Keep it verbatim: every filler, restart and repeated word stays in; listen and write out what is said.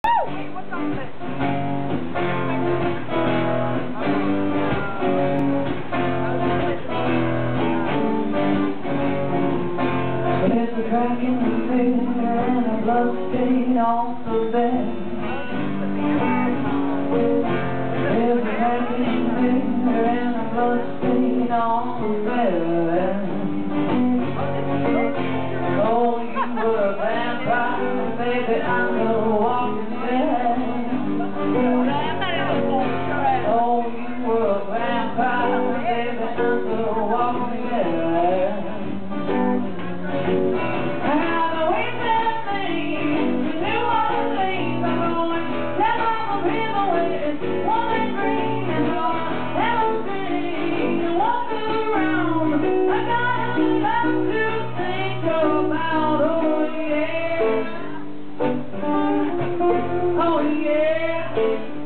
Wait, what's on this? There's a crack in the finger and a blood stain on the bed. There's a crack in the finger and a blood stain on the bed. Oh, you were a vampire, baby, I'm the walking dead. Oh, you were a vampire, baby, I'm the walking dead. Oh yeah.